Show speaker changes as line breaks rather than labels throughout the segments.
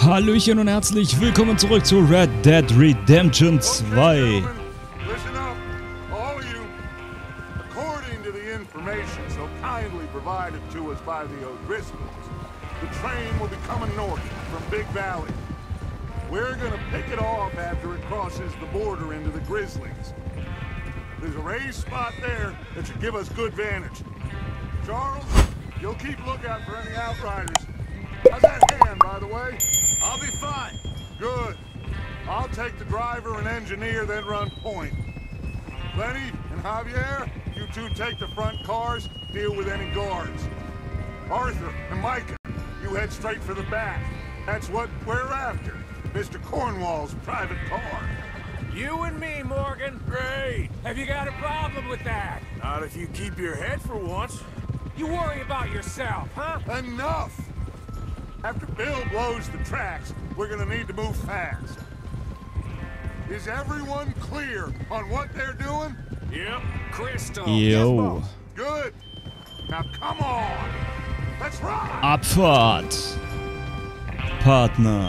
Hallöchen und herzlich willkommen zurück zu Red Dead Redemption 2.
Listen up, all of you. According to the information so kindly provided to us by the O'Driscolls, the train will be coming north from Big Valley. We're gonna pick it off after it crosses the border into the Grizzlies. There's a raised spot there that should give us good vantage. Charles, you'll keep lookout for any outriders. How's that hand, by the way?
I'll be fine.
Good. I'll take the driver and engineer, then run point. Lenny and Javier, you two take the front cars, deal with any guards. Arthur and Micah, you head straight for the back. That's what we're after. Mr. Cornwall's private car.
You and me, Morgan. Great. Have you got a problem with that? Not if you keep your head for once. You worry about yourself, huh?
Enough! After Bill blows the tracks, we're gonna need to move fast. Is everyone clear on what they're doing?
Yep. Crystal.
Yo.
Good. Now come on. Let's ride.
Abfahrt. Partner.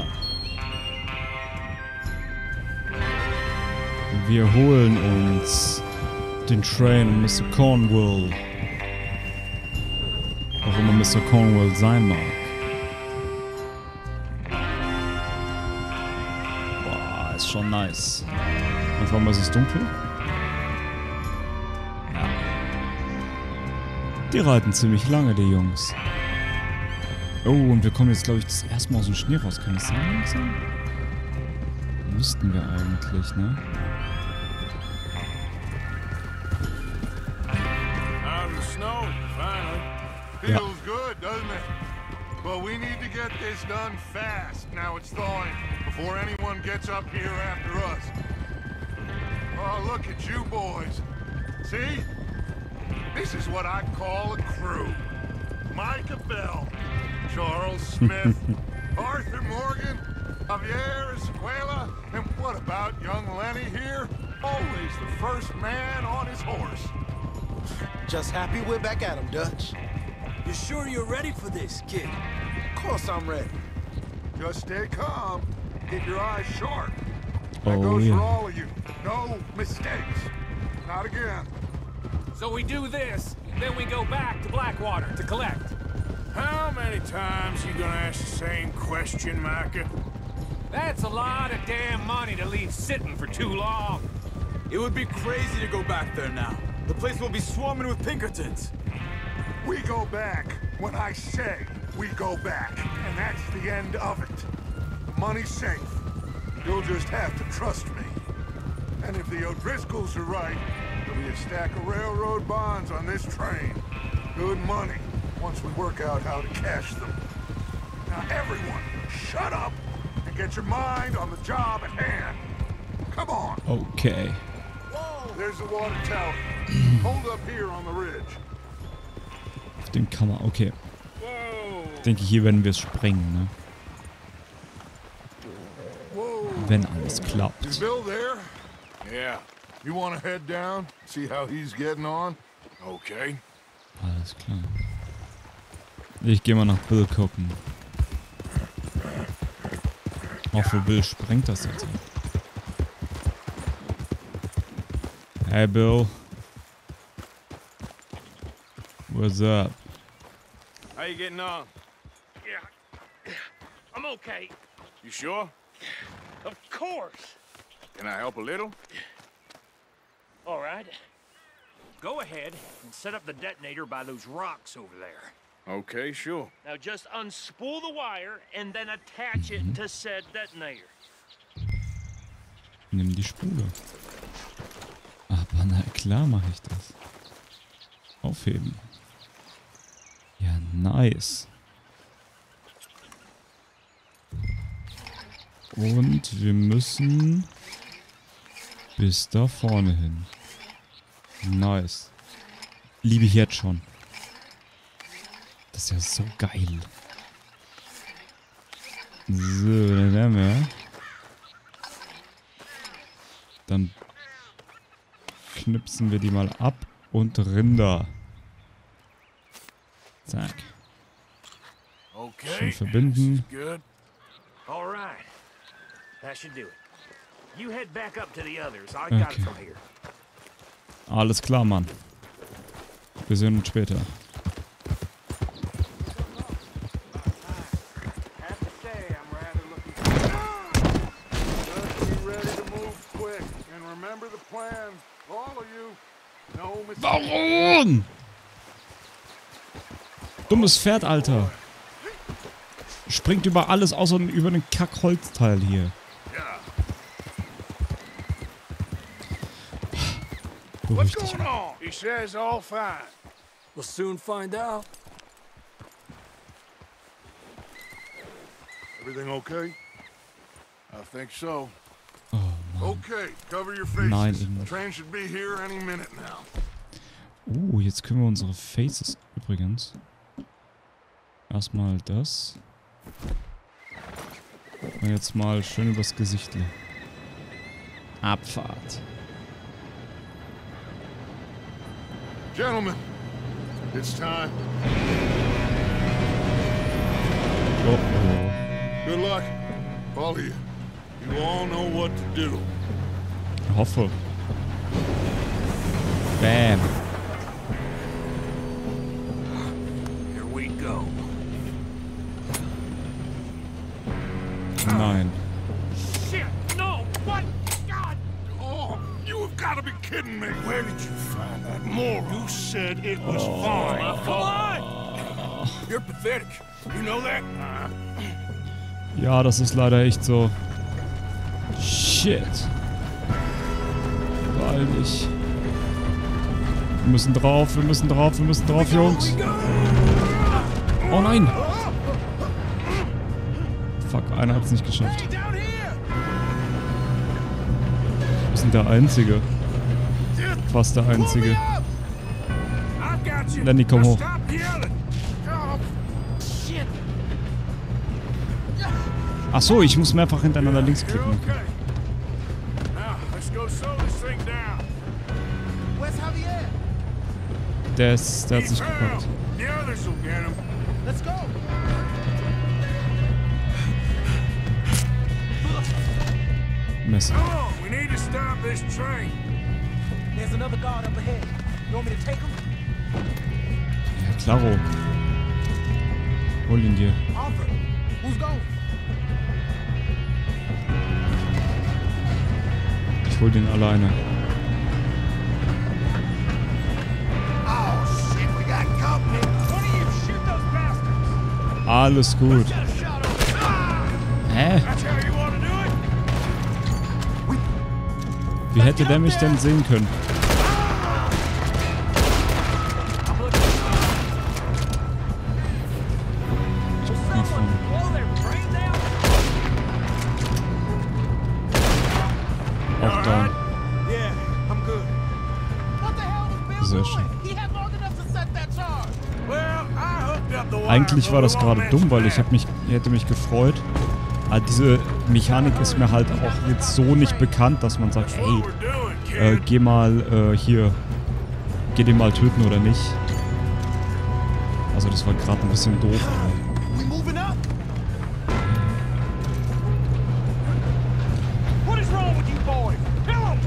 Wir holen uns den Train und Mr. Cornwall. Auch immer Mr. Cornwall sein mag. Boah, ist schon nice. Und vor allem ist es dunkel. Ja. Die reiten ziemlich lange, die Jungs. Oh, und wir kommen jetzt, glaube ich, das erste Mal aus dem Schnee raus. Kann das sein langsam? Müssten wir eigentlich, ne?
Out of the snow, finally.
Feels good, doesn't it? But we need to get this done fast. Now it's thawing, before anyone gets up here after us. Oh, look at you boys. See? This is what I call a crew. Micah Bell, Charles Smith, Arthur Morgan, Javier Escuela, and what about young Lenny here? Always the first man on his horse.
Just happy we're back at him, Dutch.
You sure you're ready for this, kid?
Of course I'm ready.
Just stay calm. Keep your eyes sharp. That
Oh,
goes
yeah.
for all of you. No mistakes. Not again.
So we do this, then we go back to Blackwater to collect.
How many times you gonna ask the same question, Micah?
That's a lot of damn money to leave sitting for too long.
It would be crazy to go back there now. The place will be swarming with Pinkertons.
We go back when I say we go back. And that's the end of it. The money's safe. You'll just have to trust me. And if the O'Driscolls are right, there'll be a stack of railroad bonds on this train. Good money, once we work out how to cash them. Now everyone, shut up and get your mind on the job at hand. Come on.
Okay.
There's the water tower. Hold up here on the ridge.
Auf dem kann man, okay. Ich denke, hier werden wir es sprengen, ne?
Whoa.
Wenn alles
Is
klappt.
Bill there?
Yeah.
You want to head down, see how he's getting on?
Okay.
Alles klar. Ich gehe mal nach Bill gucken. Hoffe, Bill sprengt das jetzt. Hey Bill. What's up?
How you getting on?
Yeah, I'm okay.
You sure?
Of course.
Can I help a little?
All right. Go ahead and set up the detonator by those rocks over there.
Okay, sure.
Now just unspool the wire and then attach it to said detonator.
Nimm die Spule. Aber na klar mache ich das. Aufheben. Ja, nice. Und wir müssen bis da vorne hin. Nice. Liebe ich jetzt schon. Das ist ja so geil. So, dann werden wir. Dann knipsen wir die mal ab und Rinder. Zack.
Okay.
Schön verbinden.
Good.
All right. That should do it. You head back up to the others. I got it from here.
Alles klar, Mann. Wir sehen uns später. Warum? Dummes Pferd, Alter. Springt über alles außer über den Kackholzteil hier. Beruhig dich.
He says all fine.
We'll soon find out.
Everything okay? I think so.
Oh, Mann.
Okay, cover your faces.
Nein,
The train should be here any minute now.
Jetzt können wir unsere Faces übrigens. Erstmal das. Und jetzt mal schön übers Gesicht. Abfahrt.
Gentlemen, it's time.
Oh,
Good luck, all of you. You all know what to do.
oh. Hoffe. Bam.
Here we go.
Nein.
Shit! No! What? God!
Oh, you have got to be kidding me. Where did you find that moron? You said it was fine.
Come on! You're pathetic. You know that?
Ja, das ist leider echt so. Shit. Beeil dich. Wir müssen drauf, wir müssen drauf, wir müssen drauf, Jungs. Oh nein! Fuck, einer hat es nicht geschafft. Wir sind der Einzige. Fast der Einzige. Lenny, komm hoch. Ach so, ich muss mehrfach hintereinander links klicken.
Now, let's go slow this thing down.
Where's Javier?
Der hat sich gepackt.
The others will get him.
Let's go.
Messer.
Come on, we need to stop this train.
There's another guard up ahead. You want me to take him?
Ja, klaro. Hol ihn dir.
Arthur, who's going?
Ich hol den alleine.
Oh, shit, we got company. One of you shoot those bastards.
Alles gut. Hä?
That's how you want to do it?
Wie hätte der mich denn sehen können? Nach vorne. Auch down.
Yeah, I'm good. What the hell was Bill
Sehr
doing?
schön.
He had long enough to set that charge.
Well, I hooked up the wire.
Eigentlich war das gerade dumm, weil ich hätte mich gefreut. Aber diese Mechanik ist mir halt auch jetzt so nicht bekannt, dass man sagt, hey, geh mal hier, geh den mal töten oder nicht. Also das war gerade ein bisschen doof.
We moving up?
What is wrong with you boys? Kill him!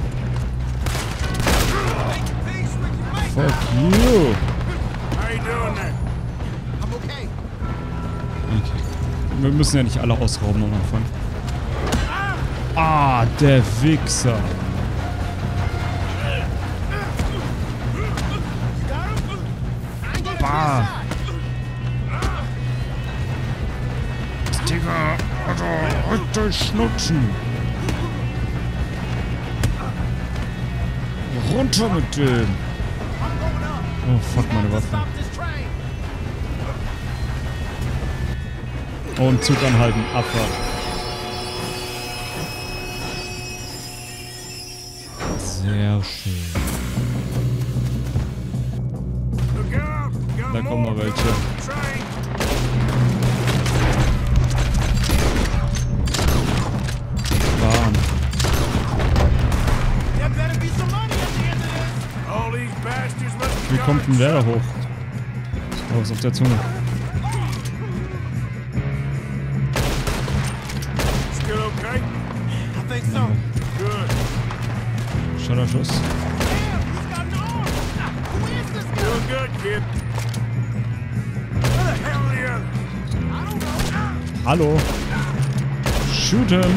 Peace with your mate.
Fuck you!
How you doing there?
I'm okay.
Okay. Wir müssen ja nicht alle ausrauben am Anfang. Ah, der Wichser. Bah. Digga, Alter, heute Schnutschen. Runter mit dem. Oh, fuck, meine Waffe.
Stop this train.
Und Zug anhalten, Abfahrt. Sehr schön.
Look out. Got
Da kommen noch
more
welche.
train.
Bahn.
There better be some money at the end of this.
All these bastards must be
Wie kommt denn der da hoch? Oh, ist auf der Zunge.
think so.
Schotterschuss.
Damn, he's got an arm. Who is this guy?
Doing good, kid. Where the hell are the others?
I don't know.
Hallo. Shoot him.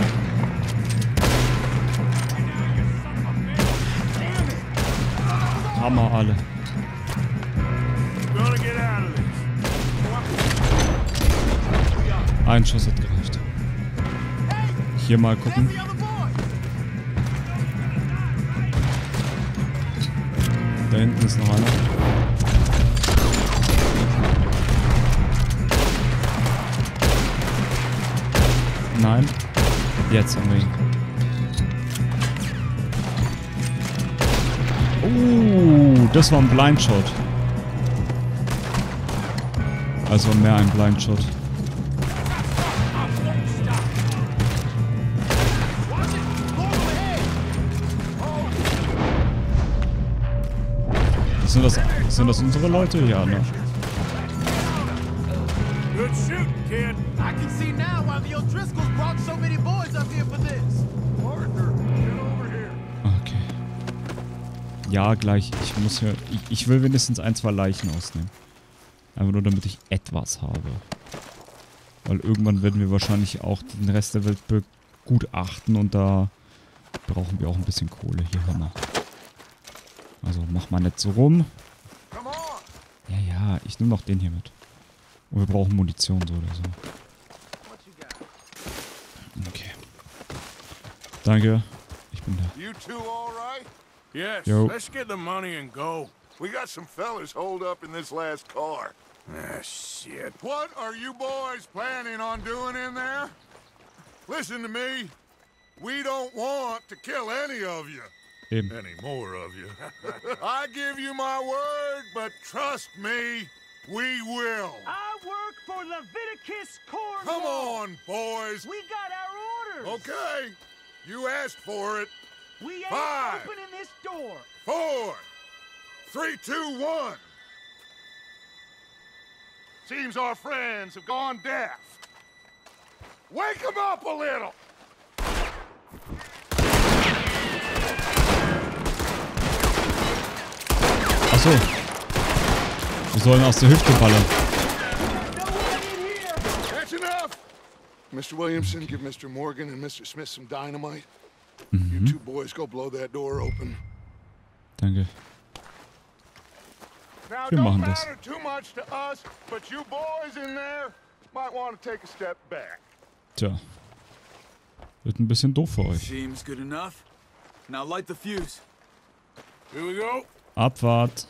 Hammer alle.
Gonna get out of this.
Ein Schuss hat gereicht. Hier mal gucken.
That's the other boy.
Da hinten ist noch einer. Nein. Jetzt haben wir ihn. Das war ein Blindshot. Also mehr ein Blindshot. Sind das unsere Leute? Ja, ne?
Good shooting, kid.
I can see now why the O'Driscolls brought so many boys up here for this.
Partner, get over here.
Okay. Ja, gleich. Ich muss hier... Ich will wenigstens 1, 2 Leichen ausnehmen. Einfach nur, damit ich etwas habe. Weil irgendwann werden wir wahrscheinlich auch den Rest der Welt begutachten und da brauchen wir auch ein bisschen Kohle. Hier, Hammer. Also, mach mal nicht so rum.
Come on.
Ja, ja, ich nehme noch den hier mit. Und wir brauchen Munition so oder so. Okay. Danke. Ich bin da.
You two all right?
Yes,
Yo.
let's get the money and go.
We got some fellas holed up in this last car.
Ah, shit.
What are you boys planning on doing in there? Listen to me. We don't want to kill any of you.
Eben.
Any more of you. I give you my word, but trust me, we will.
I work for Leviticus Cornwall.
Come on, boys.
We got our orders.
Okay. You asked for it.
We ain't
5,
opening this door.
4, 3, 2, 1. Seems our friends have gone deaf. Wake them up a little.
Achso. Wir sollen aus der Hüfte ballern.
That's enough. Mr. Williamson, give Mr. Morgan and Mr. Smith some dynamite. You two boys go blow that door open.
Danke.
Now,
Wir
don't
machen das.
matter too much to us, but you boys in there might want to take a step back.
Tja. Wird ein bisschen doof für euch.
Seems good enough. Now light the fuse.
Here we go.
Abfahrt.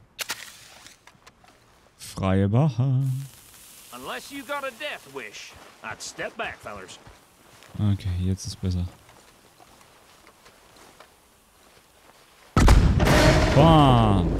Freie Bahn.
Unless you got a death wish, I'd step back, fellers.
Okay, jetzt ist besser. Bam!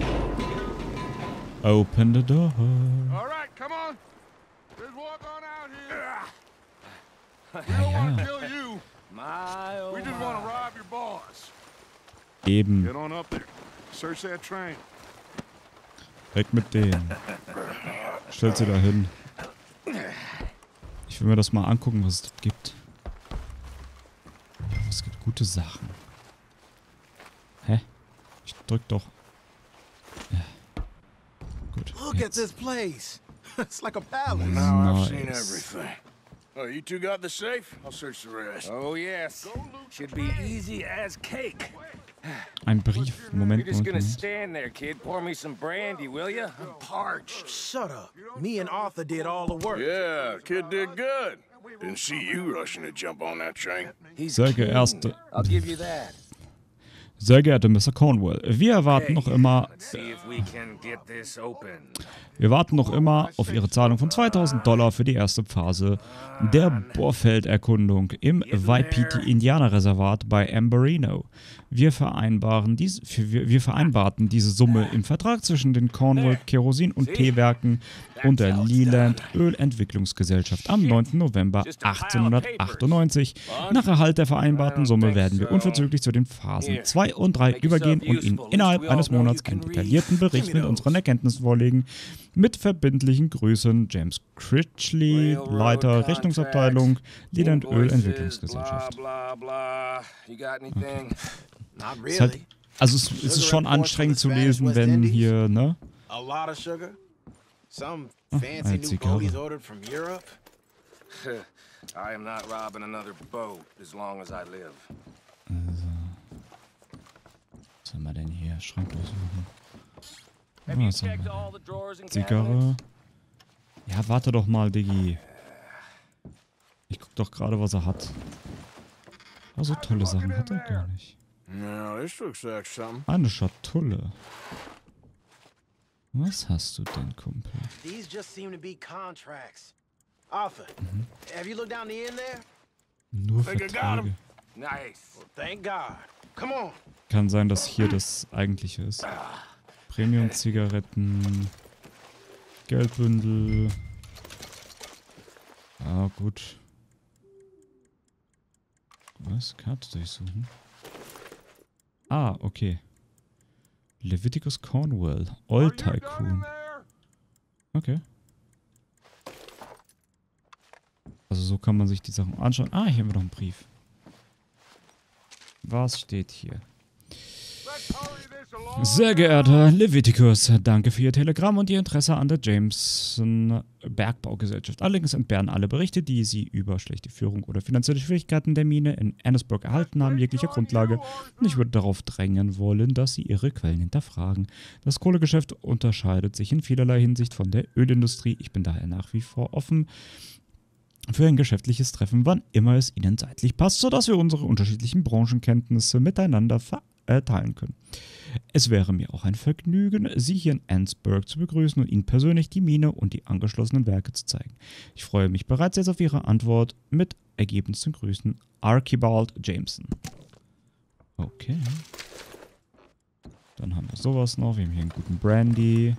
Open the door.
All right, come on. Let's walk on out here. We
Ja,
don't want to
ja.
kill you.
My, oh
We just want to rob your boss.
Eben.
Get on up there. Search that train.
Weg mit denen. Stellt sie da hin. Ich will mir das mal angucken, was es dort gibt. Ja, es gibt gute Sachen. Hä? Ich drück doch. Ja. Gut.
Look at
Jetzt.
this place. It's like a palace.
Now I've seen
Nice.
everything. Oh, you two got the safe? I'll search the rest.
Oh, yes. Should be easy as cake.
Ein Brief. Moment,
You're just gonna
Moment.
stand there, kid. Pour me some brandy, will you? I'm parched.
Shut up. Me and Arthur did all the work.
Yeah, kid did good. Didn't see you rushing to jump on that train.
He's
Sehr
keen.
geehrte,
I'll give you that.
sehr geehrte Mr. Cornwall, wir erwarten noch immer,
Let's see if we can get this open.
wir warten noch immer auf Ihre Zahlung von $2000 für die erste Phase der Bohrfelderkundung im Waipiti Indianerreservat bei Amberino. Wir vereinbarten diese Summe im Vertrag zwischen den Cornwall Kerosin- und Teewerken und der Leland Ölentwicklungsgesellschaft am 9. November 1898. Nach Erhalt der vereinbarten Summe werden wir unverzüglich zu den Phasen 2 2 und 3 übergehen und Ihnen innerhalb eines Monats einen detaillierten Bericht mit unseren Erkenntnissen vorlegen. Mit verbindlichen Grüßen, James Critchley, Leiter Rechnungsabteilung, Lied- und Ölentwicklungsgesellschaft. Okay. Ist halt, also es ist schon anstrengend zu lesen, wenn hier, ne? Eine Zigarre.
I am not robbing another boat as long as I live.
Also. Was haben wir denn hier? Schrank durchsuchen. Was haben wir? Zigarre. Ja, warte doch mal, Diggi. Ich guck doch gerade, was er hat. Aber so tolle Sachen hat er gar nicht. Eine Schatulle. Was hast du denn, Kumpel?
These just seem to be contracts. Arthur, have you looked down the end there?
Nur Verträge.
Nice.
Well, thank God. Come on.
Kann sein, dass hier das eigentliche ist. Premium-Zigaretten. Geldbündel. Ah, gut. Was? Karte durchsuchen? Ah, okay. Leviticus Cornwell. Oil Tycoon. Okay. Also so kann man sich die Sachen anschauen. Ah, hier haben wir noch einen Brief. Was steht hier? Sehr geehrter Leviticus, danke für Ihr Telegramm und Ihr Interesse an der Jameson Bergbaugesellschaft. Allerdings entbehren alle Berichte, die Sie über schlechte Führung oder finanzielle Schwierigkeiten der Mine in Annesburg erhalten haben, jeglicher Grundlage. Und ich würde darauf drängen wollen, dass Sie Ihre Quellen hinterfragen. Das Kohlegeschäft unterscheidet sich in vielerlei Hinsicht von der Ölindustrie. Ich bin daher nach wie vor offen für ein geschäftliches Treffen, wann immer es Ihnen zeitlich passt, sodass wir unsere unterschiedlichen Branchenkenntnisse miteinander teilen können. Es wäre mir auch ein Vergnügen, Sie hier in Annesburg zu begrüßen und Ihnen persönlich die Mine und die angeschlossenen Werke zu zeigen. Ich freue mich bereits jetzt auf Ihre Antwort. Mit ergebensten Grüßen, Archibald Jameson. Okay. Dann haben wir sowas noch. Wir haben hier einen guten Brandy.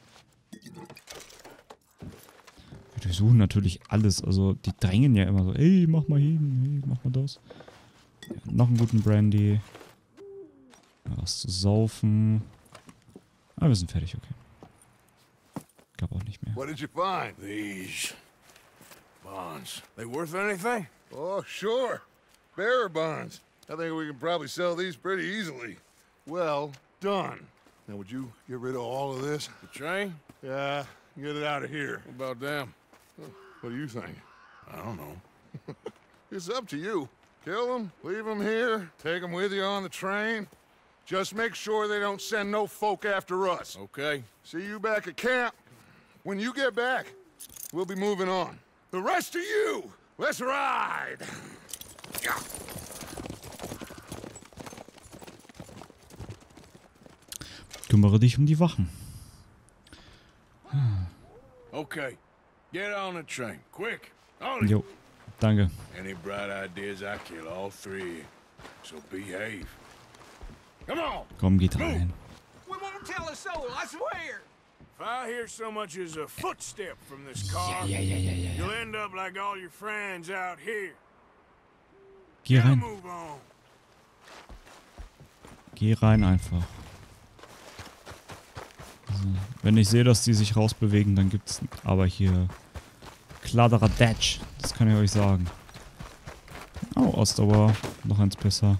Wir durchsuchen natürlich alles. Also die drängen ja immer so, ey, mach mal hin, hey, mach mal das. Ja, noch einen guten Brandy. Was zu saufen. Ah, wir sind fertig, okay. Gab auch nicht mehr.
What did you find?
These bonds. They worth anything?
Oh, sure. Bearer bonds. I think we can probably sell these pretty easily. Well done. Now, would you get rid of all of this?
The train?
Yeah, get it out of here.
What about them?
What do you think?
I don't know.
It's up to you. Kill them, leave them here, take them with you on the train. Just make sure they don't send no folk after us.
Okay.
See you back at camp. When you get back, we'll be moving on. The rest of you, let's ride!
Kümmere dich um die Wachen.
Okay. Get on the train. Quick. On it.
Jo, danke.
Any bright ideas, I kill all three. So behave. Come on.
Komm, geht rein.
We won't tell a soul, I swear.
If I hear so much as a footstep from this car,
Ja.
you'll end up like all your friends out here.
Geh rein.
Move on.
Geh rein einfach. Also, wenn ich sehe, dass die sich rausbewegen, dann gibt's aber hier Kladderadatsch. Das kann ich euch sagen. Oh, Ausdauer. Noch eins besser.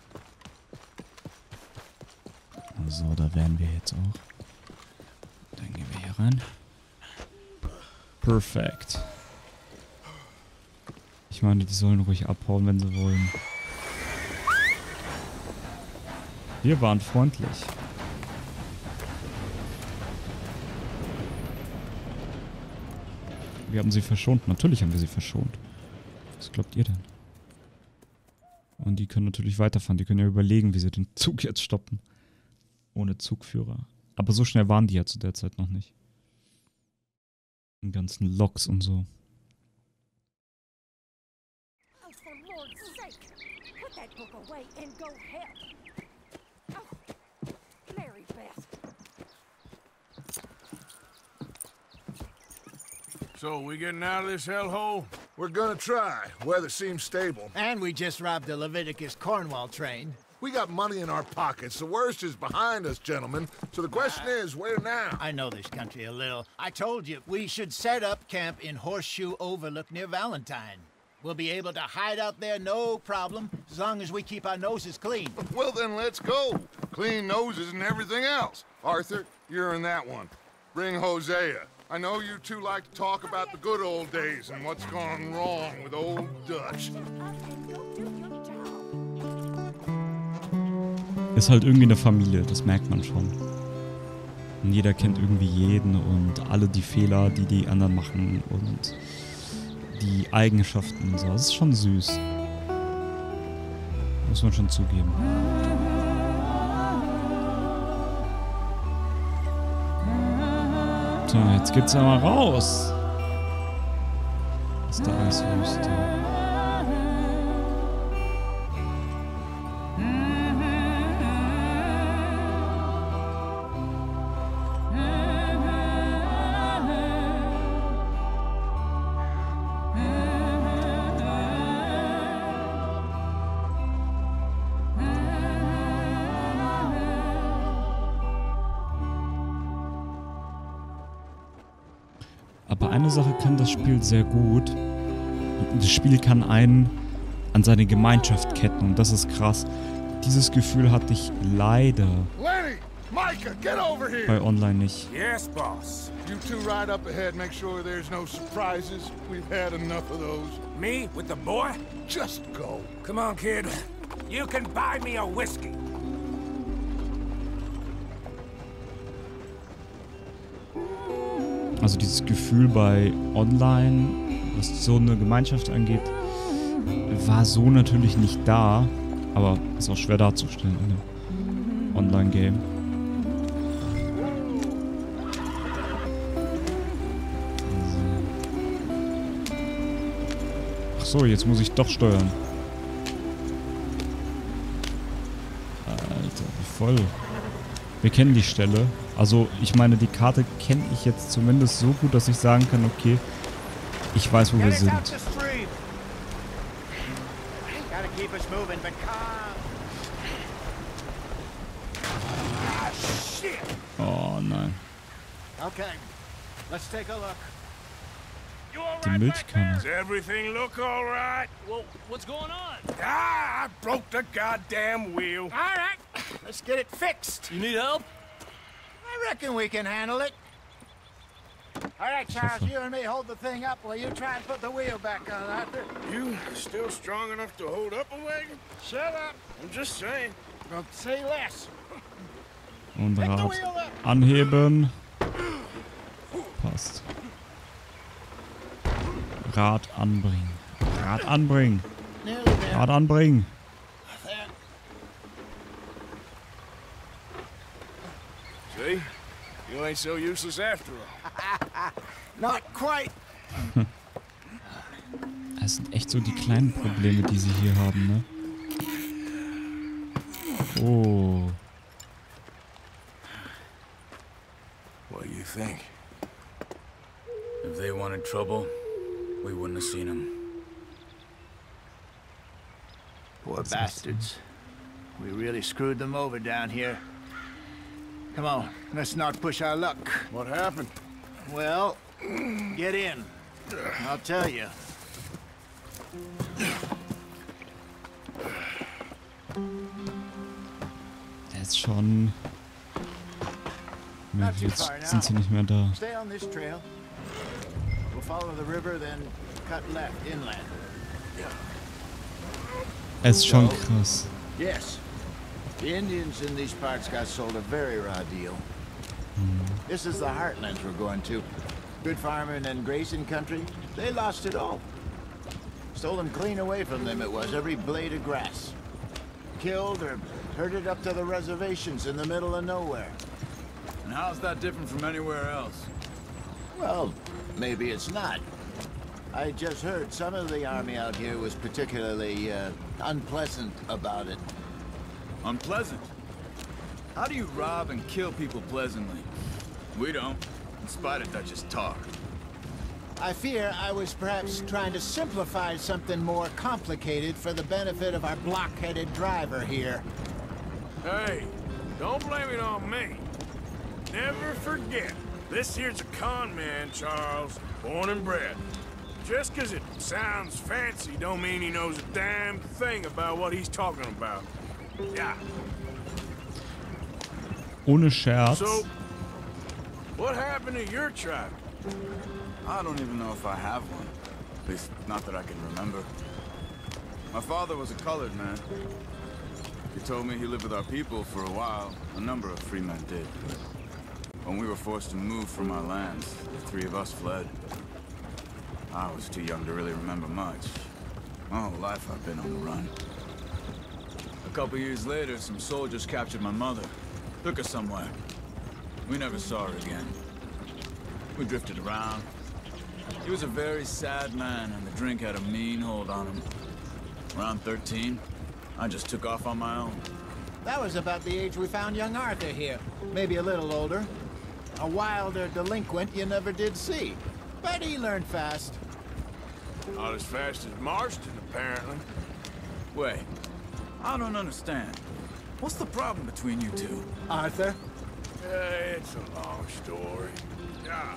So, da wären wir jetzt auch. Dann gehen wir hier rein. Perfekt. Ich meine, die sollen ruhig abhauen, wenn sie wollen. Wir waren freundlich. Wir haben sie verschont. Natürlich haben wir sie verschont. Was glaubt ihr denn? Und die können natürlich weiterfahren. Die können ja überlegen, wie sie den Zug jetzt stoppen. Ohne Zugführer. Aber so schnell waren die ja zu der Zeit noch nicht. Die ganzen Loks und so.
Oh, for Lord's sake! Put that book away and go help! Oh, Mary Beth.
So, we getting out of this hellhole?
We're gonna try. Weather seems stable.
And we just robbed the Leviticus Cornwall train.
We got money in our pockets. The worst is behind us, gentlemen. So the question is, where now?
I know this country a little. I told you, we should set up camp in Horseshoe Overlook near Valentine. We'll be able to hide out there, no problem, as long as we keep our noses clean.
Well, then let's go. Clean noses and everything else. Arthur, you're in that one. Bring Hosea. I know you two like to talk about the good old days and what's gone wrong with old Dutch.
Ist halt irgendwie eine Familie, das merkt man schon. Und jeder kennt irgendwie jeden und alle die Fehler, die die anderen machen und die Eigenschaften und so. Das ist schon süß. Muss man schon zugeben. So, jetzt geht's ja mal raus. Ist da alles Wüste. Aber eine Sache kann das Spiel sehr gut. Das Spiel kann einen an seine Gemeinschaft ketten und das ist krass. Dieses Gefühl hatte ich leider
Lenny! Micah, get over here!
bei Online nicht.
Yes, boss.
You two ride up ahead, make sure there's no surprises. We've had enough of those.
Me with the boy?
Just go.
Come on, kid. You can buy me a whiskey.
Also dieses Gefühl bei Online, was so eine Gemeinschaft angeht, war so natürlich nicht da, aber ist auch schwer darzustellen in einem Online-Game. Ach so, jetzt muss ich doch steuern. Alter, wie voll. Wir kennen die Stelle. Also, ich meine, die Karte kenne ich jetzt zumindest so gut, dass ich sagen kann, okay, ich weiß, wo wir sind. Oh nein. Die Milchkanne.
Does everything look all right?
Well, what's going on?
Ah, I broke the goddamn wheel.
All right, let's get it fixed.
You need help?
I reckon we can handle it. All right, Charles, you and me hold the thing up while you try and put the wheel back on, Arthur.
You still strong enough to hold up a wagon?
Shut up.
I'm just saying.
Don't say less.
Und Rad anheben. Passt. Rad anbringen. Rad anbringen. Rad anbringen.
See? You ain't so useless after all.
Not quite.
Das sind echt so die kleinen Probleme, die sie hier haben, ne? Oh.
What do you think?
If they wanted trouble, we wouldn't have seen them.
Poor bastards. We really screwed them over down here. Come on, let's not push our luck.
What happened?
Well, get in. I'll tell you.
Der ist schon... Jetzt sind sie nicht mehr da.
Stay on this trail. We'll follow the river, then cut left inland.
Es ist schon krass.
Yes. The Indians in these parts got sold a very raw deal. This is the heartlands we're going to. Good farming and grazing country. They lost it all. Stole them clean away from them, it was, every blade of grass. Killed or herded up to the reservations in the middle of nowhere.
And how's that different from anywhere else?
Well, maybe it's not. I just heard some of the army out here was particularly unpleasant about it.
Unpleasant? How do you rob and kill people pleasantly? We don't, in spite of Dutch's talk.
I fear I was perhaps trying to simplify something more complicated for the benefit of our block-headed driver here.
Hey, don't blame it on me. Never forget, this here's a con man, Charles, born and bred. Just 'cause it sounds fancy don't mean he knows a damn thing about what he's talking about. Yeah.
Ohne Scherz.
So, what happened to your tribe?
I don't even know if I have one. At least, not that I can remember. My father was a colored man. He told me he lived with our people for a while. A number of free men did. But when we were forced to move from our lands, the 3 of us fled. I was too young to really remember much. My whole life I've been on the run. A couple years later, some soldiers captured my mother. Took her somewhere. We never saw her again. We drifted around. He was a very sad man, and the drink had a mean hold on him. Around 13, I just took off on my own.
That was about the age we found young Arthur here. Maybe a little older. A wilder delinquent you never did see. But he learned fast.
Not as fast as Marston, apparently.
Wait, I don't understand. What's the problem between you two?
Arthur?
It's a long story. Yeah.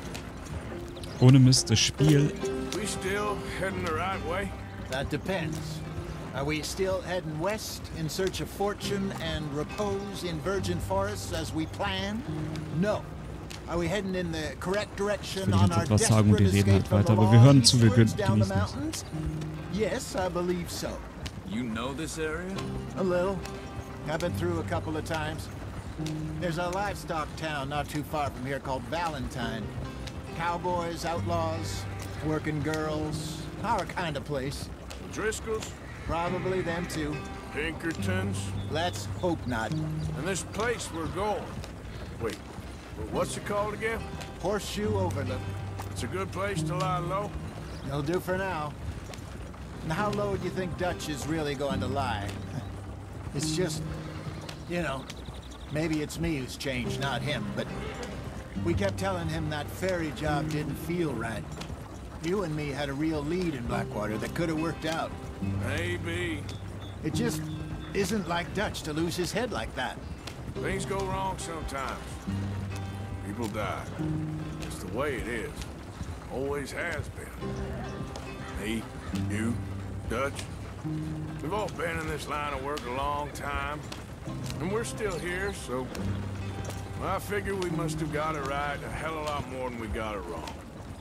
Ohne Mist, das Spiel.
We still heading the right way?
That depends. Are we still heading west in search of fortune and repose in virgin forests as we planned? No. Are we heading in the correct direction on our
etwas sagen und die
desperate
reden halt
escape from
weiter,
the
aber wir hören
law
zu, wir
eastwards down the
genießen es.
mountains? Yes, I believe so.
You know this area?
A little. I've been through a couple of times. There's a livestock town not too far from here called Valentine. Cowboys, outlaws, working girls, our kind of place.
Driscoll's?
Probably them too.
Pinkertons?
Let's hope not.
And this place we're going. Wait, what's it called again?
Horseshoe Overlook.
It's a good place to lie low?
It'll do for now. Now, how low do you think Dutch is really going to lie? It's just, you know, maybe it's me who's changed, not him, but we kept telling him that ferry job didn't feel right. You and me had a real lead in Blackwater that could have worked out.
Maybe.
It just isn't like Dutch to lose his head like that.
Things go wrong sometimes. People die. It's the way it is. Always has been. Me, you, Dutch. We've all been in this line of work a long time. And we're still here, so I figure we must have got it right a hell of a lot more than we got it wrong.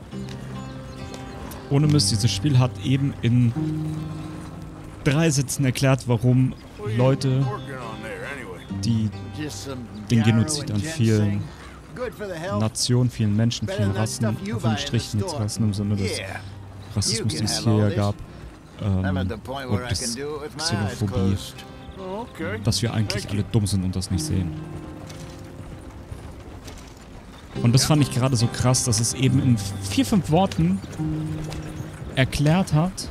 Ohne Mist, dieses Spiel hat eben in 3 Sätzen erklärt, warum Leute, die den Genozid an vielen Nationen, vielen Menschen, vielen Rassen, auf den Strichen jetzt Rassen im Sinne des Rassismus, den es hier ja gab, und des Xenophobie, dass wir eigentlich alle dumm sind und das nicht sehen. Und das fand ich gerade so krass, dass es eben in 4, 5 Worten erklärt hat,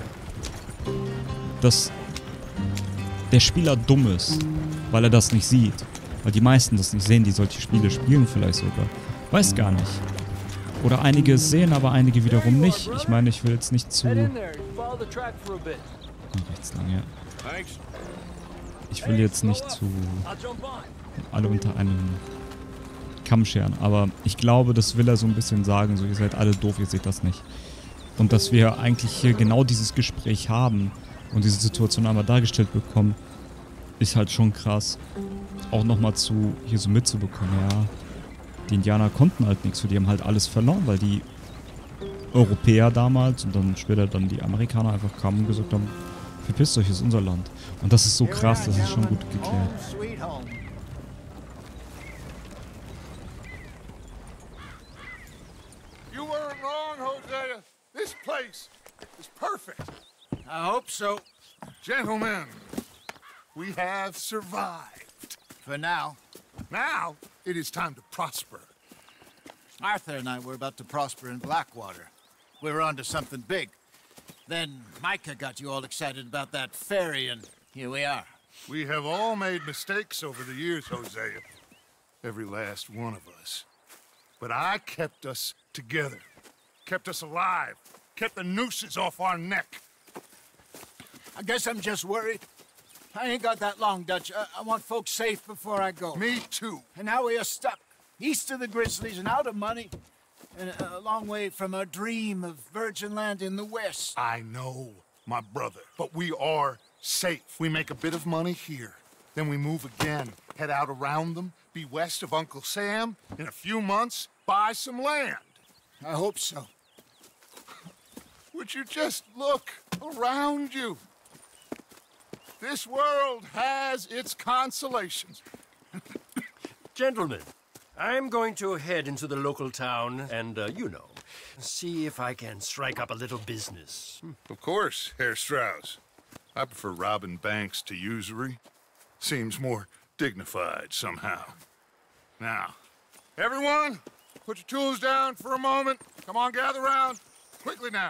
dass der Spieler dumm ist, weil er das nicht sieht. Weil die meisten das nicht sehen, die solche Spiele spielen vielleicht sogar. Weiß gar nicht. Oder einige es sehen, aber einige wiederum nicht. Ich meine, ich will jetzt nicht zu... Rechts lang, ja. Ich will jetzt nicht zu... alle unter einem Kamm scheren. Aber ich glaube, das will er so ein bisschen sagen. So, ihr seid alle doof, ihr seht das nicht. Und dass wir eigentlich hier genau dieses Gespräch haben und diese Situation einmal dargestellt bekommen, ist halt schon krass. Auch nochmal hier so mitzubekommen, ja. Die Indianer konnten halt nichts, für die haben halt alles verloren, weil die Europäer damals und dann später dann die Amerikaner einfach kamen und gesagt haben, verpisst euch, ist unser Land. Und das ist so krass, das ist schon gut geklärt.
You weren't wrong, Hosea. This place is perfect.
I hope so.
Gentlemen, we have survived.
For now.
Now, it is time to prosper.
Arthur and I were about to prosper in Blackwater. We were onto something big. Then Micah got you all excited about that ferry, and here we are.
We have all made mistakes over the years, Hosea. Every last one of us. But I kept us together. Kept us alive. Kept the nooses off our neck.
I guess I'm just worried. I ain't got that long, Dutch. I want folks safe before I go.
Me too.
And now we are stuck, east of the Grizzlies and out of money, and a long way from our dream of virgin land in the west.
I know, my brother, but we are safe. We make a bit of money here, then we move again, head out around them, be west of Uncle Sam, in a few months, buy some land.
I hope so.
Would you just look around you? This world has its consolations.
Gentlemen, I'm going to head into the local town and, you know, see if I can strike up a little business.
Of course, Herr Strauss. I prefer robbing banks to usury. Seems more dignified somehow. Now, everyone, put your tools down for a moment. Come on, gather round. Quickly now.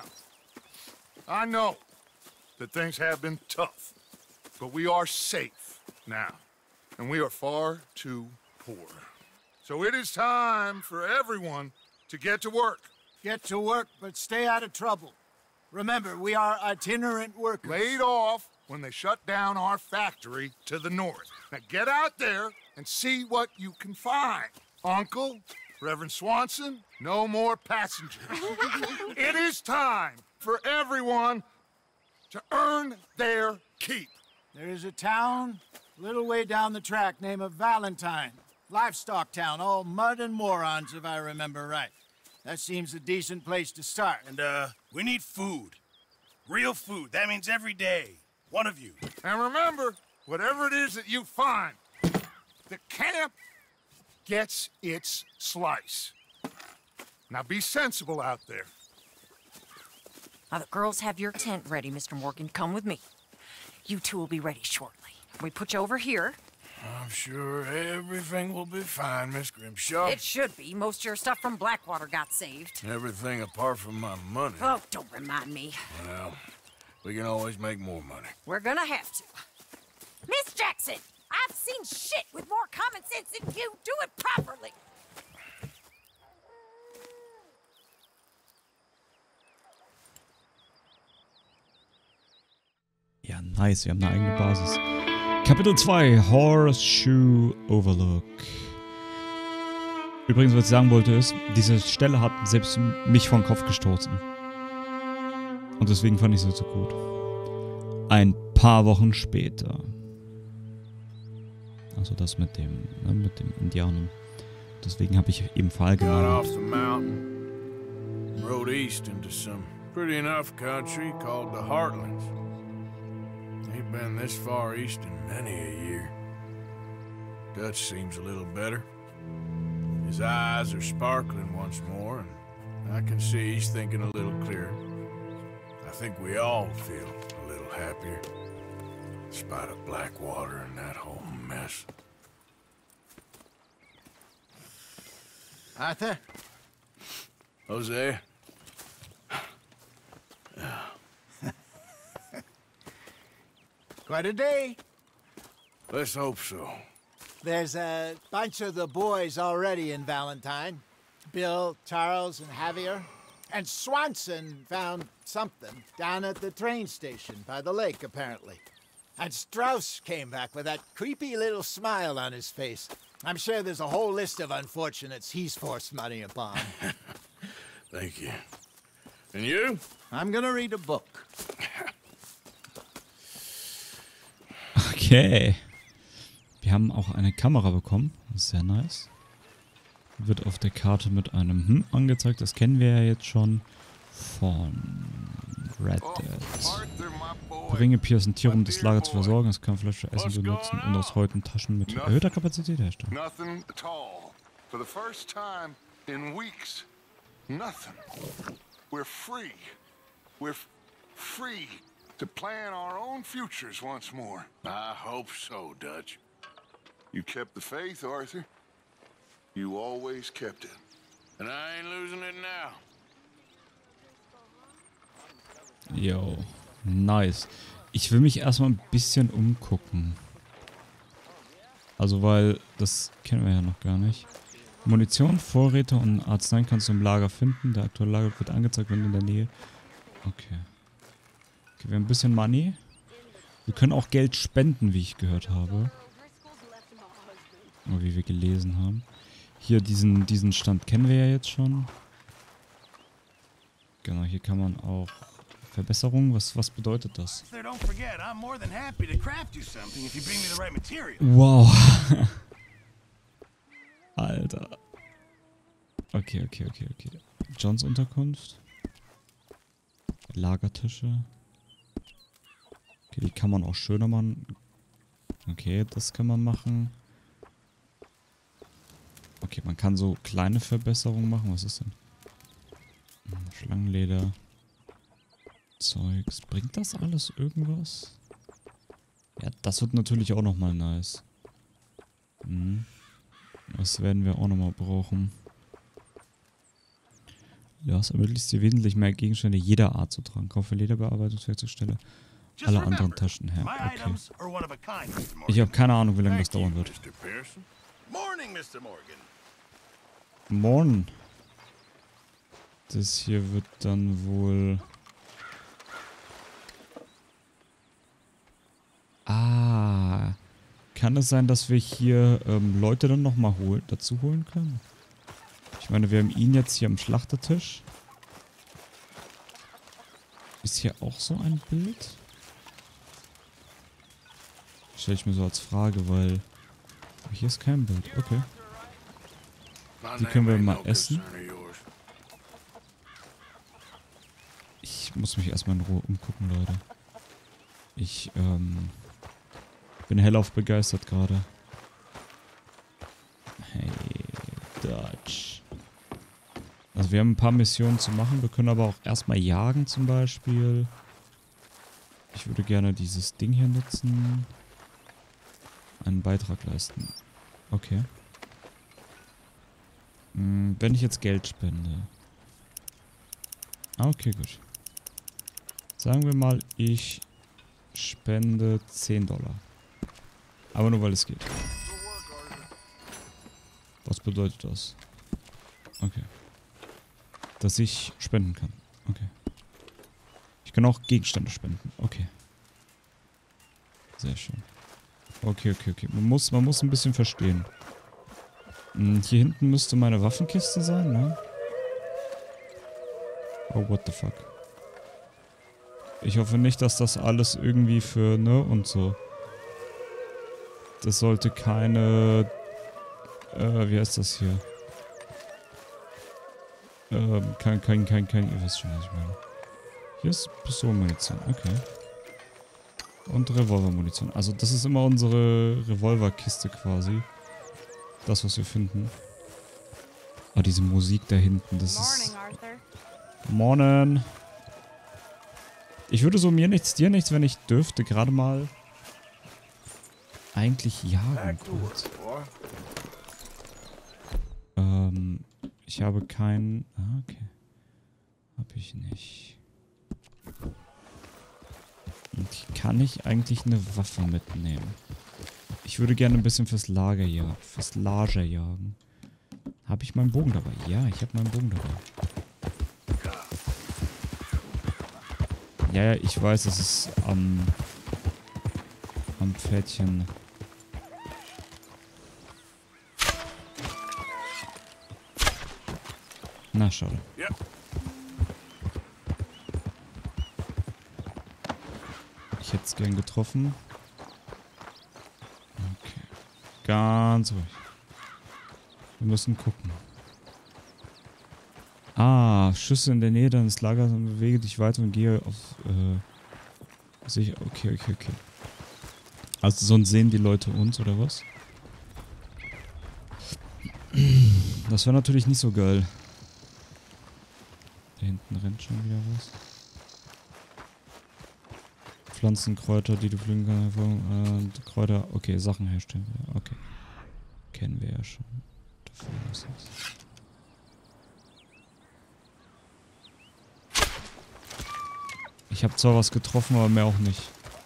I know that things have been tough, but we are safe now, and we are far too poor. So it is time for everyone to get to work.
Get to work, but stay out of trouble. Remember, we are itinerant workers.
Laid off when they shut down our factory to the north. Now get out there and see what you can find. Uncle, Reverend Swanson, no more passengers. It is time for everyone to earn their keep.
There is a town a little way down the track named Valentine. Livestock town, all mud and morons, if I remember right. That seems a decent place to start.
And, we need food. Real food. That means every day. One of you.
And remember, whatever it is that you find, the camp gets its slice. Now be sensible out there.
Now the girls have your tent ready, Mr. Morgan. Come with me. You two will be ready shortly. We put you over here.
I'm sure everything will be fine, Miss Grimshaw.
It should be. Most of your stuff from Blackwater got saved.
Everything apart from my money.
Oh, don't remind me.
Well, we can always make more money.
We're gonna have to. Miss Jackson, I've seen shit with more common sense than you. Do it properly.
Ja, nice. Wir haben eine eigene Basis. Kapitel 2, Horseshoe Overlook. Übrigens, was ich sagen wollte ist, diese Stelle hat selbst mich vor den Kopf gestoßen. Und deswegen fand ich sie so gut. Ein paar Wochen später. Also das mit dem Indianern. Deswegen habe ich eben Fall
Got
genommen.
off the mountain, rode east into some pretty enough country called the Heartlands. Ain't been this far east in many a year. Dutch seems a little better. His eyes are sparkling once more, and I can see he's thinking a little clearer. I think we all feel a little happier, in spite of Blackwater and that whole mess.
Arthur?
Hosea?
Quite a day.
Let's hope so.
There's a bunch of the boys already in Valentine. Bill, Charles, and Javier. And Swanson found something down at the train station by the lake, apparently. And Strauss came back with that creepy little smile on his face. I'm sure there's a whole list of unfortunates he's forced money upon.
Thank you. And you?
I'm gonna read a book.
Okay. Wir haben auch eine Kamera bekommen. Das ist sehr nice. Wird auf der Karte mit einem angezeigt. Das kennen wir ja jetzt schon von Red Dead. Bringe Pearson Tiere, um das Lager zu versorgen. Es kann Fleisch für Essen benutzen und aus Häuten Taschen mit erhöhter Kapazität herstellen.
Nothing at all. For the first time in weeks. Nothing. We're free. We're free to plan our own futures once more.
I hope so, Dutch.
You kept the faith, Arthur. You always kept it.
And I ain't losing it now.
Yo, nice. Ich will mich erstmal ein bisschen umgucken. Also, weil das kennen wir ja noch gar nicht. Munition, Vorräte und Arzneien kannst du im Lager finden. Der aktuelle Lager wird angezeigt, wenn in der Nähe. Okay. Okay, wir haben ein bisschen Money. Wir können auch Geld spenden, wie ich gehört habe. Oder wie wir gelesen haben. Hier, diesen Stand kennen wir ja jetzt schon. Genau, hier kann man auch Verbesserungen. Was bedeutet das? Wow. Alter. Okay. Johns Unterkunft. Lagertische. Okay, die kann man auch schöner machen. Okay, das kann man machen. Okay, man kann so kleine Verbesserungen machen. Was ist denn? Schlangenleder. Zeugs. Bringt das alles irgendwas? Ja, das wird natürlich auch nochmal nice. Das werden wir auch nochmal brauchen. Lass ermöglicht dir wesentlich mehr Gegenstände jeder Art zu tragen. Kaufe Lederbearbeitungswerkzeugstelle. Alle anderen Taschen her. Okay. Ich habe keine Ahnung, wie lange das dauern wird. Morgen. Das hier wird dann wohl... Ah. Kann es sein, dass wir hier Leute dann nochmal dazu holen können? Ich meine, wir haben ihn jetzt hier am Schlachtertisch. Ist hier auch so ein Bild? Stelle ich mir so als Frage, weil... Hier ist kein Bild. Okay. Die können wir mal essen. Ich muss mich erstmal in Ruhe umgucken, Leute. Ich bin hellauf begeistert gerade. Hey, Dutch. Also wir haben ein paar Missionen zu machen. Wir können aber auch erstmal jagen zum Beispiel. Ich würde gerne dieses Ding hier nutzen. Einen Beitrag leisten. Okay. Wenn ich jetzt Geld spende. Okay, gut. Sagen wir mal, ich spende $10. Aber nur, weil es geht. Was bedeutet das? Okay. Dass ich spenden kann. Okay. Ich kann auch Gegenstände spenden. Okay. Sehr schön. Okay. Man muss ein bisschen verstehen. Hier hinten müsste meine Waffenkiste sein, ne? Oh, what the fuck. Ich hoffe nicht, dass das alles irgendwie für, ne, und so. Das sollte keine, wie heißt das hier? Ihr wisst schon, was ich meine. Hier ist Pistolenmunition, okay. Und Revolvermunition. Also das ist immer unsere Revolverkiste quasi. Das, was wir finden. Ah, diese Musik da hinten, das ist... Morning. Ich würde so mir nichts, dir nichts, wenn ich dürfte, gerade mal eigentlich jagen kurz. Ich habe keinen... Ah, okay. Habe ich nicht. Und kann ich eigentlich eine Waffe mitnehmen? Ich würde gerne ein bisschen fürs Lager jagen. Habe ich meinen Bogen dabei? Ja, ich habe meinen Bogen dabei. Ja, ich weiß, es ist am Pferdchen. Na, schade. Ich hätte es gern getroffen. Okay. Ganz ruhig. Wir müssen gucken. Ah, Schüsse in der Nähe deines Lagers und bewege dich weiter und gehe auf sich. Okay. Also sonst sehen die Leute uns, oder was? Das wäre natürlich nicht so geil. Da hinten rennt schon wieder was. Pflanzen, Kräuter, die du pflücken kannst. Kräuter, okay, Sachen herstellen. Okay. Kennen wir ja schon. Dafür ist es. Ich habe zwar was getroffen, aber mehr auch nicht.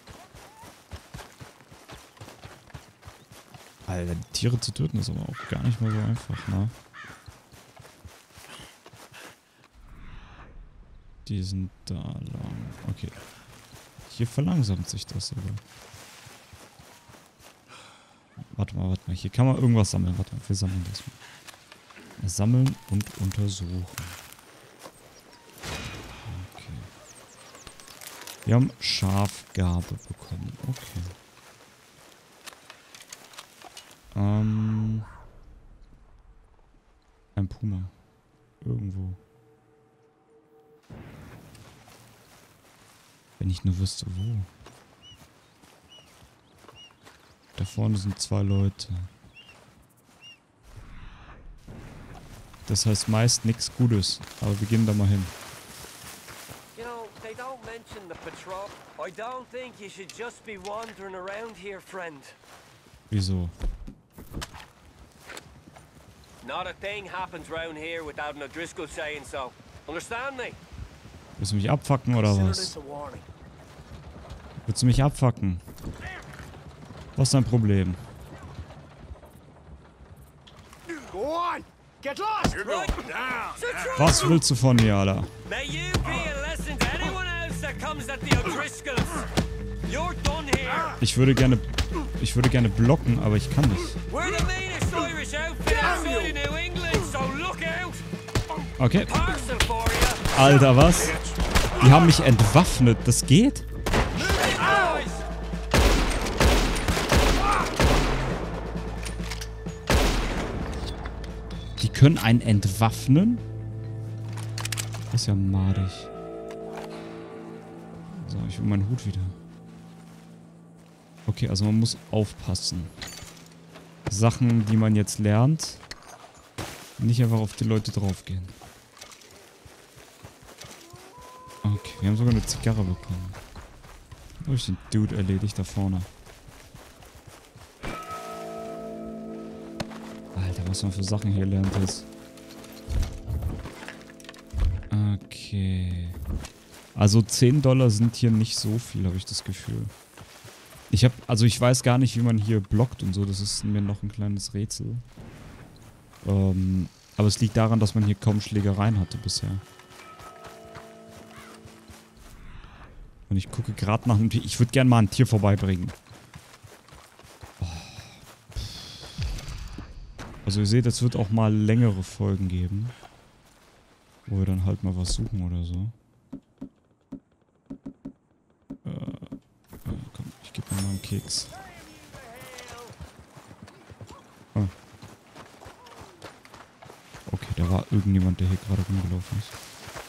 Alter, die Tiere zu töten ist aber auch gar nicht mal so einfach, ne? Die sind da lang. Okay. Hier verlangsamt sich das aber. Warte mal. Hier kann man irgendwas sammeln. Warte mal, wir sammeln das mal. Sammeln und untersuchen. Okay. Wir haben Schafgarbe bekommen. Okay. Ein Puma. Irgendwo. Wenn ich nur wüsste, wo. Da vorne sind 2 Leute. Das heißt meist nichts Gutes. Aber wir gehen da mal hin.
You know, they don't mention the patrol. I don't think you should just be wandering around here, friend.
Wieso?
Not a thing happens round here without an O'Driscoll saying so. Understand me?
Willst du mich abfacken oder was? Willst du mich abfacken? Was ist dein Problem? Was willst du von mir, Alter? Ich würde gerne blocken, aber ich kann nicht. Okay. Alter, was? Die haben mich entwaffnet. Das geht? Die können einen entwaffnen? Das ist ja madig. So, ich will meinen Hut wieder. Okay, also man muss aufpassen. Sachen, die man jetzt lernt, nicht einfach auf die Leute draufgehen. Okay, wir haben sogar eine Zigarre bekommen. Wo ist den Dude erledigt da vorne? Alter, was man für Sachen hier lernt jetzt. Okay. Also $10 sind hier nicht so viel, habe ich das Gefühl. Ich weiß gar nicht, wie man hier blockt und so. Das ist mir noch ein kleines Rätsel. Aber es liegt daran, dass man hier kaum Schlägereien hatte bisher. Und ich gucke gerade nach einem Tier. Ich würde gerne mal ein Tier vorbeibringen. Oh. Also ihr seht, es wird auch mal längere Folgen geben. Wo wir dann halt mal was suchen oder so. Komm, ich gebe mir mal einen Keks. Oh. Okay, da war irgendjemand, der hier gerade rumgelaufen ist.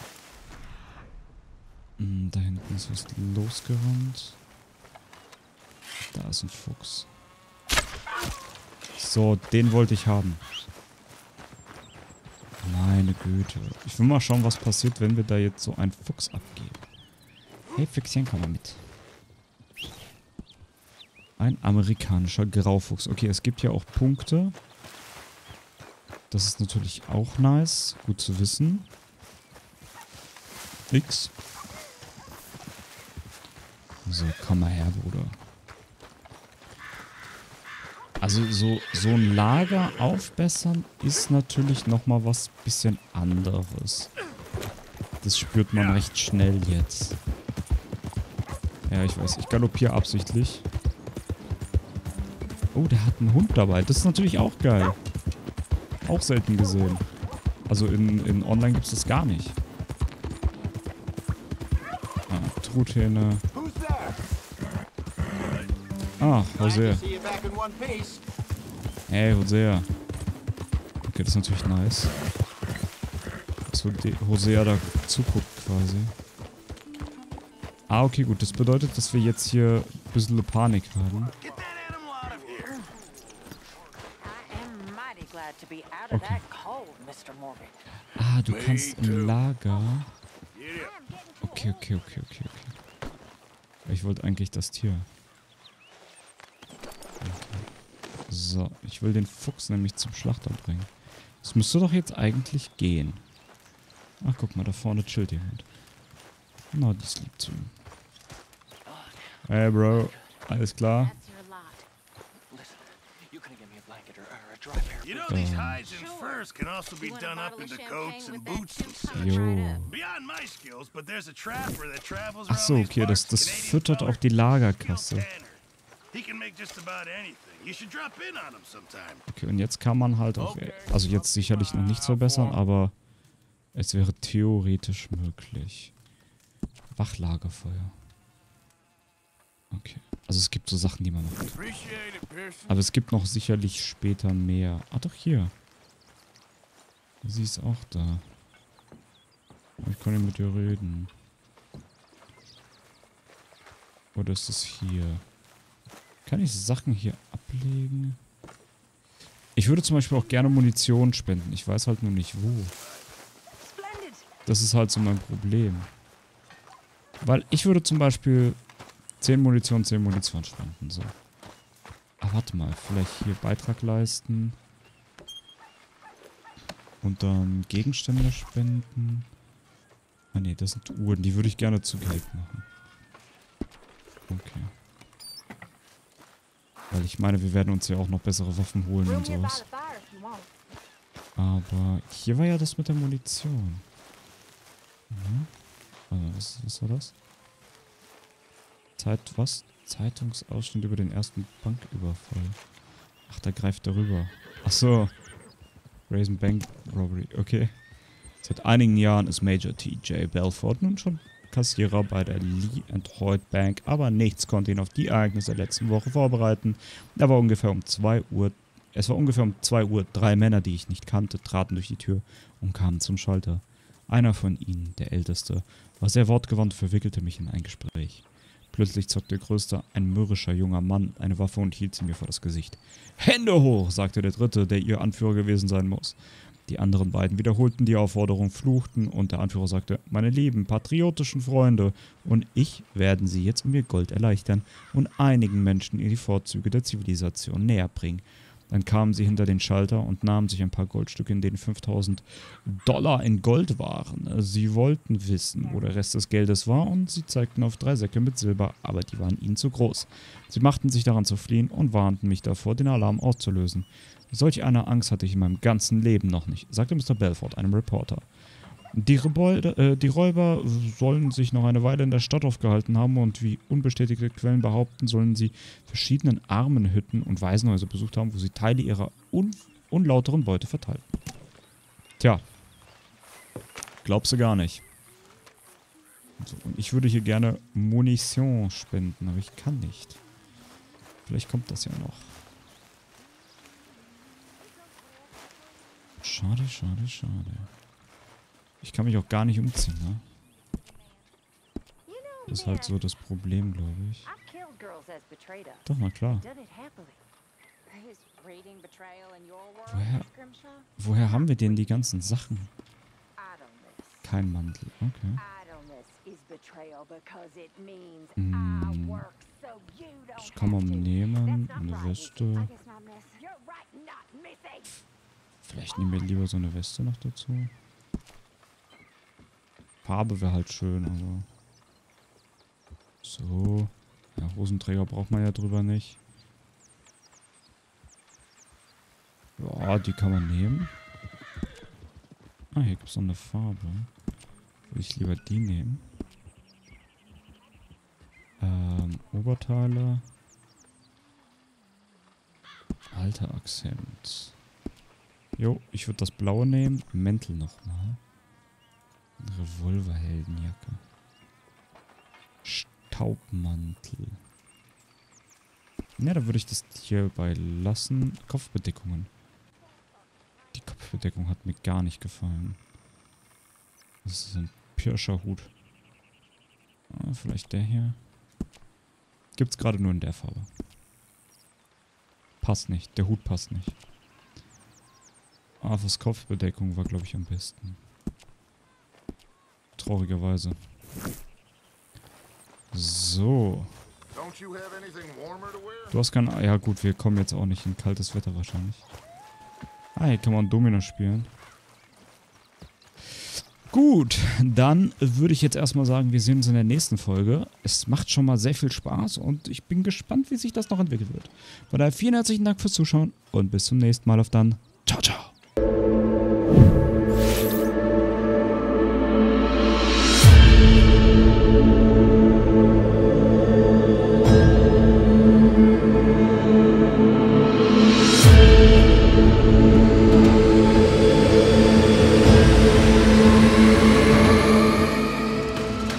Da hinten ist was losgerannt. Da ist ein Fuchs. So, den wollte ich haben. Meine Güte. Ich will mal schauen, was passiert, wenn wir da jetzt so einen Fuchs abgeben. Hey Füchschen, komm mal mit. Ein amerikanischer Graufuchs. Okay, es gibt ja auch Punkte. Das ist natürlich auch nice. Gut zu wissen. Nix. So, komm mal her, Bruder. Also so ein Lager aufbessern ist natürlich nochmal was bisschen anderes. Das spürt man recht schnell jetzt. Ja, ich weiß. Ich galoppiere absichtlich. Oh, der hat einen Hund dabei. Das ist natürlich auch geil. Auch selten gesehen. Also in Online gibt es das gar nicht. Ah, Truthähne. Ah, Hosea. Hey, Hosea. Okay, das ist natürlich nice. Dass Hosea da zuguckt quasi. Ah, okay, gut. Das bedeutet, dass wir jetzt hier ein bisschen Panik haben. Okay. Ah, du kannst im Lager... Okay. Ich wollte eigentlich das Tier. So, ich will den Fuchs nämlich zum Schlachter bringen. Das müsste doch jetzt eigentlich gehen. Ach, guck mal, da vorne chillt jemand. Na, das liegt zu. Hey, Bro. Alles klar?
You know, these hides and furs can also be done up into coats and boots and such.
Jo.
Beyond my skills, but there's a trapper that travels
Ach so, okay, das füttert auch die Lagerkasse.
He can make just about anything. You should drop in on him sometime.
Okay, und jetzt kann man halt auch, also jetzt sicherlich noch nichts verbessern, aber es wäre theoretisch möglich. Wachlagerfeuer. Okay, also es gibt so Sachen, die man macht. Aber es gibt noch sicherlich später mehr. Ah, doch hier. Sie ist auch da. Ich kann ja mit ihr reden. Oder ist es hier? Kann ich Sachen hier ablegen? Ich würde zum Beispiel auch gerne Munition spenden. Ich weiß halt nur nicht wo. Das ist halt so mein Problem. Weil ich würde zum Beispiel 10 Munition spenden. So. Ah, warte mal. Vielleicht hier Beitrag leisten. Und dann Gegenstände spenden. Ah ne, das sind Uhren. Die würde ich gerne zu Geld machen. Okay. Weil ich meine, wir werden uns ja auch noch bessere Waffen holen und sowas. Aber hier war ja das mit der Munition. Mhm. Was war das? Zeitungsausschnitt über den ersten Banküberfall. Ach, da greift er rüber. Ach so. Raisin Bank Robbery. Okay. Seit einigen Jahren ist Major T.J. Belfort nun schon Kassierer bei der Lee & Hoyt Bank, aber nichts konnte ihn auf die Ereignisse der letzten Woche vorbereiten. Es war ungefähr um 2 Uhr. 3 Männer, die ich nicht kannte, traten durch die Tür und kamen zum Schalter. Einer von ihnen, der Älteste, war sehr wortgewandt und verwickelte mich in ein Gespräch. Plötzlich zockte der Größte, ein mürrischer junger Mann, eine Waffe und hielt sie mir vor das Gesicht. »Hände hoch«, sagte der Dritte, der ihr Anführer gewesen sein muss. Die anderen beiden wiederholten die Aufforderung, fluchten und der Anführer sagte, »Meine lieben, patriotischen Freunde, und ich werden sie jetzt um ihr Gold erleichtern und einigen Menschen die Vorzüge der Zivilisation näher bringen.« Dann kamen sie hinter den Schalter und nahmen sich ein paar Goldstücke, in denen $5.000 in Gold waren. Sie wollten wissen, wo der Rest des Geldes war, und sie zeigten auf 3 Säcke mit Silber, aber die waren ihnen zu groß. Sie machten sich daran zu fliehen und warnten mich davor, den Alarm auszulösen. Solch eine Angst hatte ich in meinem ganzen Leben noch nicht, sagte Mr. Belfort einem Reporter. Die Räuber sollen sich noch eine Weile in der Stadt aufgehalten haben und wie unbestätigte Quellen behaupten, sollen sie verschiedenen Armenhütten und Waisenhäuser besucht haben, wo sie Teile ihrer unlauteren Beute verteilten. Tja, glaubst du gar nicht. So, und ich würde hier gerne Munition spenden, aber ich kann nicht. Vielleicht kommt das ja noch. Schade, schade, schade. Ich kann mich auch gar nicht umziehen, ne? Das ist halt so das Problem, glaube ich. Doch, na klar. Woher haben wir denn die ganzen Sachen? Kein Mantel, okay. Das kann man nehmen, eine Weste. Vielleicht nehmen wir lieber so eine Weste noch dazu. Farbe wäre halt schön, aber... So. Ja, Hosenträger braucht man ja drüber nicht. Ja, die kann man nehmen. Ah, hier gibt es noch eine Farbe. Würde ich lieber die nehmen. Oberteile. Alter Akzent. Jo, ich würde das blaue nehmen. Mäntel nochmal. Revolverheldenjacke. Staubmantel. Ja, da würde ich das hierbei lassen. Kopfbedeckungen. Die Kopfbedeckung hat mir gar nicht gefallen. Das ist ein Pirscherhut. Ah, vielleicht der hier. Gibt's gerade nur in der Farbe. Passt nicht. Der Hut passt nicht. Ah, fürs Kopfbedeckung war, glaube ich, am besten. Traurigerweise. So. Du hast kein... Ja gut, wir kommen jetzt auch nicht in kaltes Wetter wahrscheinlich. Ah, hier kann man Domino spielen. Gut, dann würde ich jetzt erstmal sagen, wir sehen uns in der nächsten Folge. Es macht schon mal sehr viel Spaß und ich bin gespannt, wie sich das noch entwickelt wird. Von daher vielen herzlichen Dank fürs Zuschauen und bis zum nächsten Mal. Auf dann. Ciao, ciao.